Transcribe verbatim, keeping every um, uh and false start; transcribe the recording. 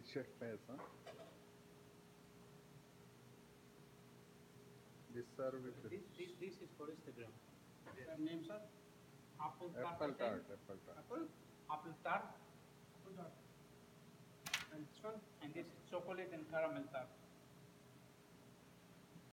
Chef face, huh? This serve with This, this, this is for Instagram. Sir, name, sir? Apple tart. apple again. tart, apple tart. Apple? Apple tart. Apple tart. And this one? And this is chocolate and caramel tart.